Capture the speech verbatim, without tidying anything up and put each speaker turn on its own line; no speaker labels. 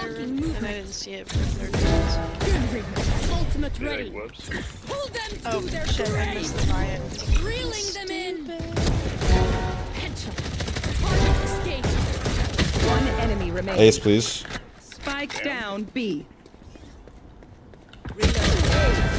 and I didn't see it for thirty minutes.
Ultimate ready.
Yeah, whoops.
Pull them to
Oh
their
shit, I
grave.
missed the riot.
Reeling them in. Headshot. Target escape.
One enemy remains.
Ace, please.
Spike down B.
Reload.